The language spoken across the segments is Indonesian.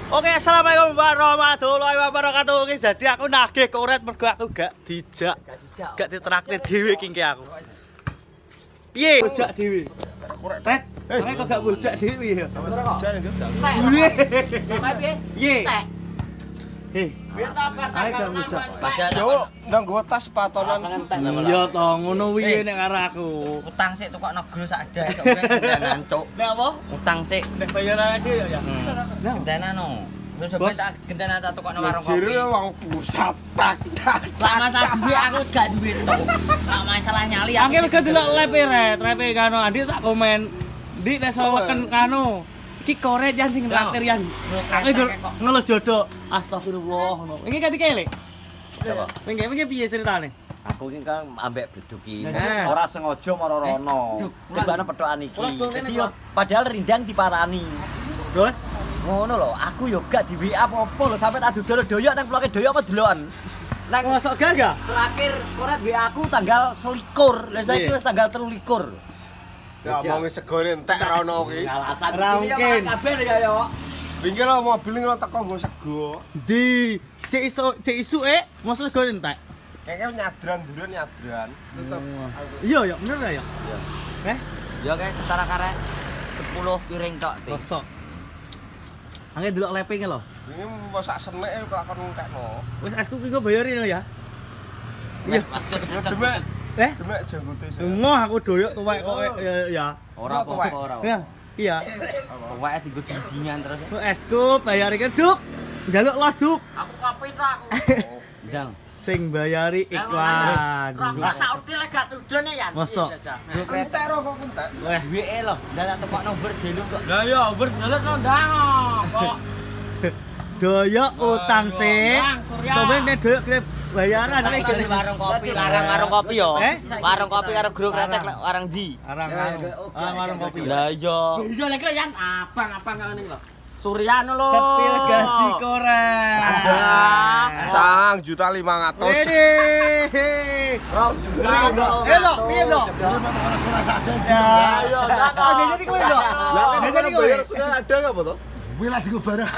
Oke, assalamualaikum warahmatullahi wabarakatuh. Oke, jadi aku nagih koret mergo aku gak dijak. Gak ditraktir dhewe kingke aku. Piye? Bojak dhewe. Korek tet. Kowe kok gak bojak dhewe ya? Piye? Piye? Ayo gak bojak. Yo, ndang nggo tas patonan. Iya to, ngono wiye nek karo aku. Utang sik tukok negro sak dah sok ben ngancuk. Nek apa? Utang sik. Nek bayaran dhewe ya. Gentenan no. Wis sampe tak gentenan tak tukokno warung kopi. Jire wong pusat tak. Lah masalah duwe aku gak duwe tok. Lah masalah nyali aku. Angke mergo delok live ret, live kano Andi tak komen. Di nek saweken kano. Iki koret yang sing traktir yang. Aku ngelus dodok. Astagfirullah ngono. Iki ganti kelek. Wingi piye ceritane? Aku iki kan ambek beduk iki. Ora sengaja mara rono. Dibana pethokan iki. Dadi yo padahal rindang diparani. Terus Ngono lho, aku yo gak di WA apa-apa lho sampe tak dodol doyok nang bloke doyok apa deloken. nang masuk gak? Terakhir koret WA aku tanggal 21. Lah saiki wis tanggal 23. Ya omongi segone entek ra ono iki. Alasan Ra mungkin. kabeh ya yo. Wingi lho mobil ngono teko nggo sego. Di cek isu maksud sego entek. Kayaknya nyadran dulu nyadran. Tetep. Iya ya, bener ya? Iya. Yo guys, setara karek 10 piring tok. Kosok. Angge delok lepinge lho. Wingi mau sak seneke kok kon ngekno. Wis esku ki bayarin ya. Iya. Demek Eh? demek janggote sik. Ngoh aku doyok tuwek kok ya. Ora apa-apa ora. Ya. Iya. Tuweke digo dindingan terus. Esku bayari ke Duk. Njaluk los Duk. Aku kopi tok aku. Ndang. Sing bayari iklan. Rokok sak util gak tudone ya. Mosok. Entek ro kok entek. Weh, WE lho, ndak tak tukokno berdelu kok. lah ya berdelet to ndang kok. Doyok utang sik. Coba nek doyok kene bayaran Ada iki. warung kopi, larang warung kopi yo. Eh? Warung kopi karo grup retek warung di. Arang warung kopi. Lah iya. Iya lek yan abang-abang ngene iki lho. Suryano lho. Sepil gaji koret. Sang juta 500. Wede. Lho, piye lho? Ya, Ayo, ada jadi kowe lho. Lah ada jadi kowe. Sudah ada enggak foto? Kowe lah digo barang.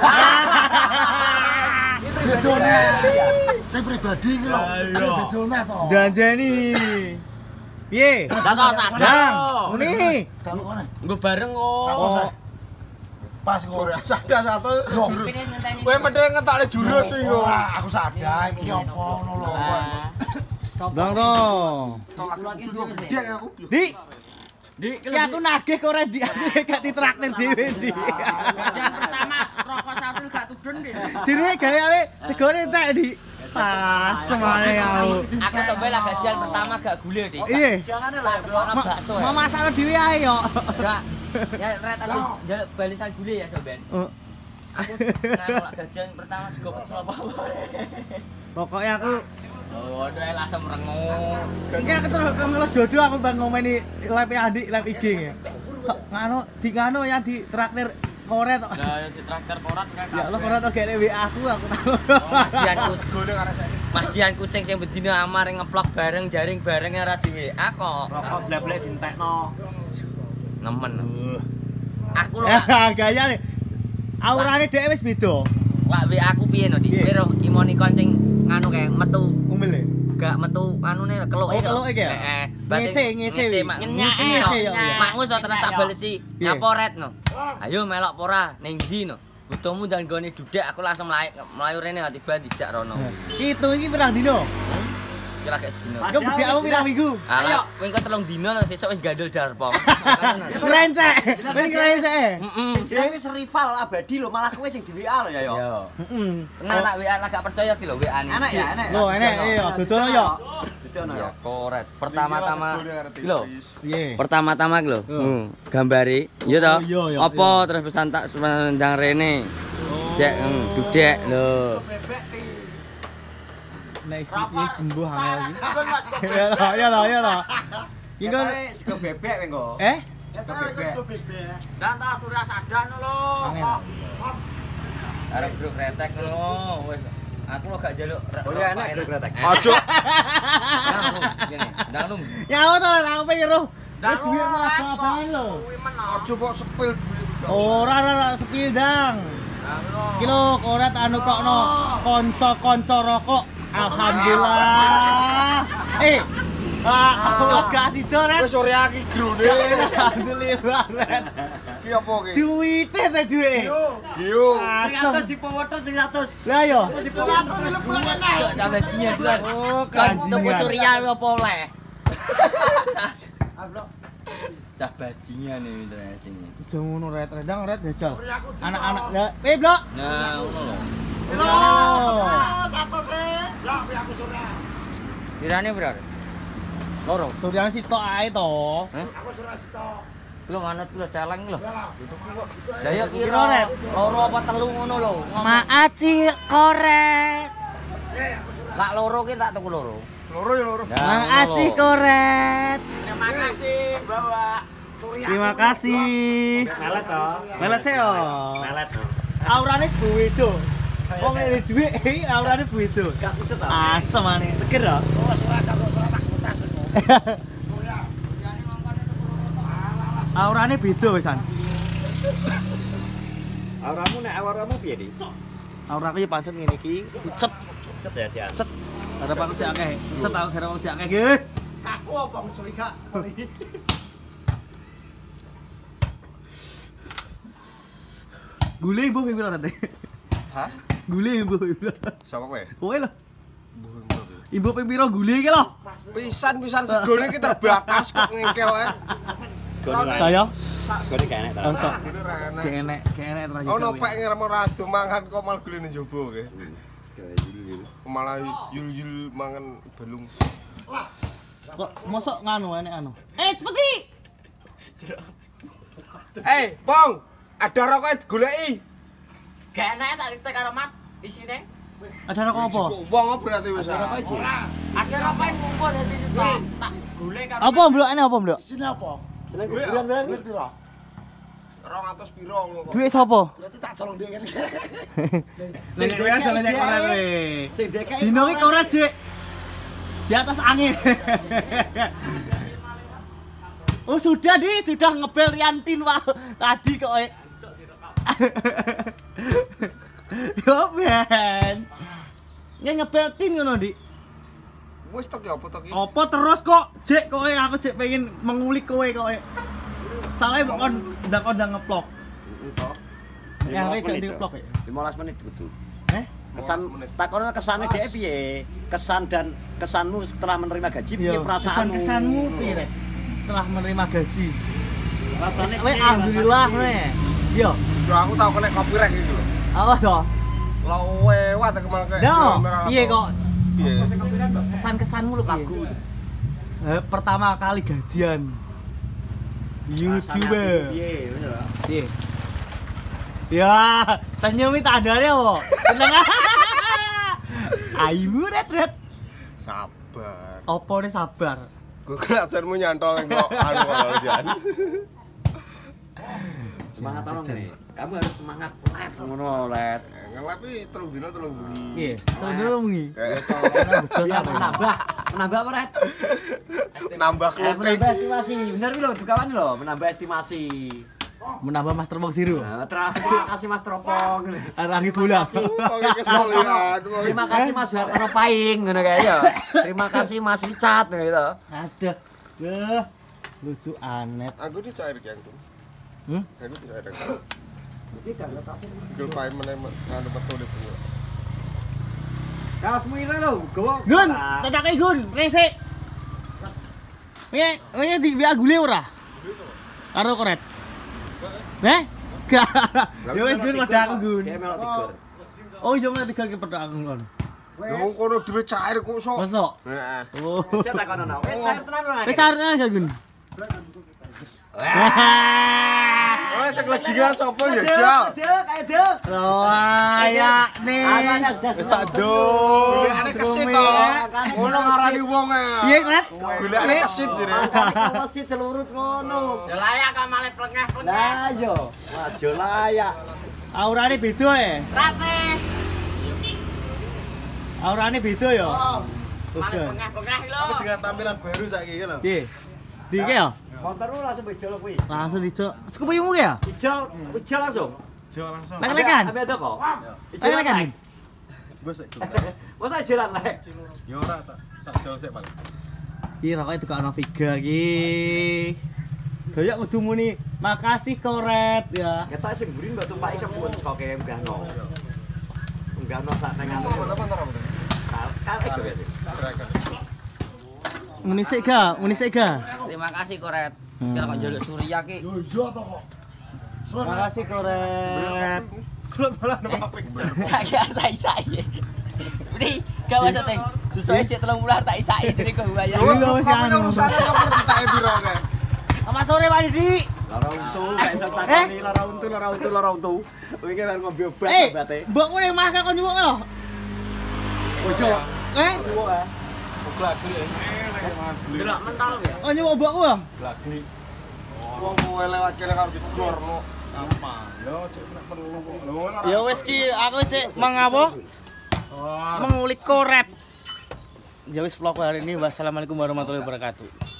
Bedone. Saya pribadi iki lho. Bedone to. Janjani. Piye? Lah kok sadar. Dang, ngene. Kalau mana? Nggo bareng kok. Oh, Pas kok. Sore sada satu. Pengen ngenteni. Kowe mendhe ngetokne jurus iki yo. Ora, aku sadar iki apa ngono lho. Dong dong. Gede aku. Di, Di ki aku nagih koret di aku gak ditraktir dhewe di. yang pertama rokok sapil gak tudun di. Jenenge gayane segone entek di. Pas semane aku. Aku sampe lah gajian pertama gak gule, Dik. Iya. Jangane lho. Tak tukokno bakso. Mau masak dhewe ae yo. Enggak. Ya ret aku njaluk balisan gule ya, Soben. Aku nang gajian pertama sego pecel apa-apa. Pokoknya aku Oh, waduh langsung merengut. iki aku terus ngeles dodo aku bang ngomeni live Andi, live IG nge. Ngano di ngano yang di traktir koret tok. Lah yang ditraktir korat kayak. Ya Allah koret tok gene WA aku tahu. Mas Dian kucing sing bedino amar ngeplok bareng jaring bareng ora di WA kok. Rokok blek-blek dientekno. Nemen. Aku lho. Ya gaya nih. Aurane dhek wis beda. Lak WA aku piye no, Dik? Pero imonikon sing nganu kae metu Umile. gak metu anune keluke Oh, keluke iki ya? Ngece. Makmu so terus tak balesi Piye? nyaporet no. Ayo melok pora ning ndi no. Butuhmu ndang gone dudek aku langsung mlayu rene tiba dijak rono. Itu iki pirang dino? Kira gak sedino. Aku budek aku pirang minggu. Ayo, kowe engko 3 dino no sesuk wis gandul darpong. Rencek. Wis rencek. Heeh. Jenenge wis rival abadi lho, malah kowe sing di WA lho ya yo. Yo. Heeh. Tenan nak WA lah gak percaya ki lho WA-ne. Enak ya, enak. Lho, enek iya dodono yo. Dodono Ya ya. koret. Pertama-tama lho. Piye? Pertama-tama ki lho. Gambare. Iya to? Iya, iya, Apa iya. terus pesan tak ndang rene. Dek, dudek lho. Nek isi sembuh angel iki. Ya lah. Iki kan sego bebek kowe engko. Ya ta sego bebek. Dan ta surya sadar lho. angel. Arep grup retek lho. Wis aku lo gak njaluk. Oh ya enak grup retek. Ojo. Ndang lum. Ya aku to aku pengen roh. Dan Duit malah babangan lho. Kuwi menang. Ojo kok sepil duit. Ora sepil dang. Iki lho koret anu kokno kanca-kanca rokok. Alhamdulillah. Gak sida Ren. Wis sore iki grone. Alhamdulillah Ren. Ki apa ki? Duite ta duwe. Gio. Asem dipowotor sing 100. lah yo. Tak bajingan kan. Oh, Kan kanjeng. toko Surya apa oleh? Cah bajingan iki sing. Aja ngono Ret, rendang Ret jajal. Anak-anak ya, Blok. Nah, ngono lho. Pirane pira? Loro. Suryane sitok ae to. Aku surah sitok. Belum manut lho celeng lho. Lah ya Kira, kira Ret. loro apa telu ngono lho. Maaci korek. Lak loro ki tak tuku loro. Loro ya loro. Maaci korek. Terima kasih, Bawa. Terima kasih. Melet toh. Melet sih yo. Melet toh. Aurane buwedo. Wong nek dhuwit aurane buwedo. Gak pucet toh. Asem ane. Seger toh. Oh, surah tak kutas. Aurane beda wisan. Auramu nek auramu piye, Dik? Auraku ya pancet ngene iki, pucet. Pucet ya, Jan. Cet. Ada pak sik akeh. Cet aku gara wong sik akeh nggih. Kaku apa musuh gak? Gule ibu piro nanti? Hah? Gule ibu piro? Sapa kowe? Kowe lho. Ibu piro gule iki lho? Pisan segone iki terbatas kok ngengkel ae. Saya Gone gak enak toh. Onsok. Gone ra enak. Kene terakhir. Ono pek ngremo ras do mangan kok malah gulene njaba ke. Malah yul-yul mangan belung. Kok mosok nganu enek anu. Cepeti. Pong, ada rokok digoleki. Gak enak tak tek karo mat isine. Ada rokok apa? Wong berarti wis. Ada apa yang ngumpul dadi tak gule karo. Apa mblokane apa mblok? Sini apa? Seneng bulan-bulan. Duit piro? 200 piro ngono kok. Duit sapa? Berarti tak colong dia kan. Sing kowe aja nek koret kowe. Sing DKI. Dino iki koret Jek. Di atas angin. Oh sudah sudah ngebel Riantin Pak. Tadi kok. Yo Ben. Ngebel tin ngono, Dik. Wis tok ya apa tok iki? Apa terus kok? Jek kowe aku jek pengen mengulik kowe kowe. Soale kon ndang ngeplok. Ya kowe gak ngeplok ya. 15 menit betul. Kesan Takono kesane dhek piye? Kesan dan kesanmu setelah menerima gaji piye perasaanmu? kesanmu piye Rek? Setelah menerima gaji. Rasane Kowe alhamdulillah kowe. Yo, Yo aku tau kena copyright iki lho. apa to? Lewat kemana kayak. Yo, piye kok Piye? kesan-kesanmu lho lagu. Pertama kali gajian. YouTuber. Piye, ngono lho. Piye? Ya, senyum iki tandane apa? Seneng. Ayu ret. Sabar. Apa nih sabar? Gue kerasanmu nyantol kok anu kalau jan. Semangat tolong nih. Kamu harus semangat live. Ngono, Let. Ngelapi telung dino telung bengi. Iya, terus bengi. Biar menambah apa, Red? Nambah kloting. Menambah estimasi. Bener lho, dukawan lho, menambah estimasi. Menambah Master Box Zero. Nah, terima kasih Mas Tropong. Rangi bola. Oke kesulitan. Terima kasih Mas Hartono Paing ngono kae ya. Terima kasih Mas Richard ngono gitu. Ada. Loh. Lucu anet. Aku dicair yang tuh. Aku dicair. Gil pae meneh anu metu di semua. Kaosmu ira lho, gowo. Gun, cacake Gun, resik. Wene di WA gule ora? Karo koret. Gak. Ya wis Gun padha aku Gun. Kayak melok tigur. Oh iya melok tigur ki padha aku kon. Yo kono dhewe cair kok sok. Mosok? Heeh. Oh. Cek takono no. Cair tenan lho. Wis carane gak Gun? Oh, sing lejingan sapa ya, Jal? Kayak dek. Wah, ya nih. Wis tak do. Golekane kesit to. Ngono ngarani wong e. Iya, Red. Golekane kesit dire. Mesin celurut ngono. Ya layak kok malah plengeh-plengeh. Lah yo, maju layak. Aurane beda ya? Rapi. Aurane beda ya? Malah Oke. plengeh-plengeh lho. Dengan tampilan baru saiki lho. Piye? Di iki ya? Motormu langsung bejol kuwi. Langsung dico. Sekupuymu ya? Hijau langsung. Jawa langsung. Lek-lekan. Ambil ada kok. Lek-lekan. Wes sik. Masa jalan lek. Ya ora tak dol sik paling. Iki rokoke tukang Viga iki. Gayak kudu muni, makasih koret ya. Ketok sing mburi mbok tumpaki kebun kok kaya enggakno. Enggakno sak nang anu. Kalek to ya. Muni sik ga, muni sik ga. Terima kasih koret. Kira kok njaluk Surya ki. Yo iya to kok. Makasih koret. Kulo malah nembak pingsan. Kagak tak isai. Ini gak maksud teng. Susuke cek 30 tak isai jadi kok bayar. Iya, wis anu. Usane kamu ditake piro kae? Apa sore Pak Didi? Lara untu, gak iso takoni lara untu. Iki kan ngombe obat obate. Mbokmu ning mah kok nyuwuk lho. Bojo. Glagri. Delok mental ya. Oh nyuwuk mbokmu lho. Glagri. Wong kowe lewat kene karo digorno. Apa? Yo cek nek perlu. Ya wis ki aku sik mengapa? Mengulik koret. Ya wis vlog hari ini. Wassalamualaikum warahmatullahi wabarakatuh.